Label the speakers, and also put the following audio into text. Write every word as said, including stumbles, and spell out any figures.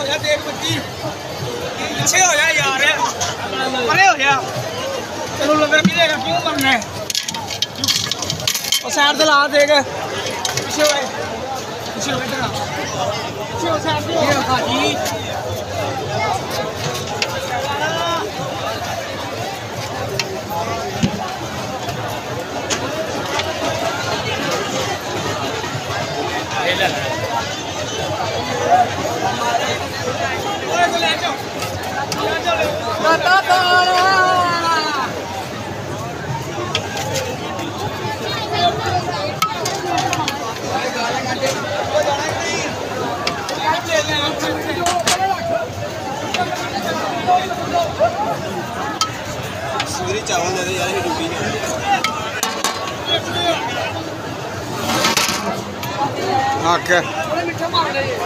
Speaker 1: हो जा देख बच्ची पीछे हो जा यार परे हो जा चलो लंगर मिलेगा क्यों मरना है और साइड से ला देख पीछे हो पीछे हो इधर पीछे हो साइड से ये रखा जी सूरी चावल दे दे यार ये डूबी नहीं आके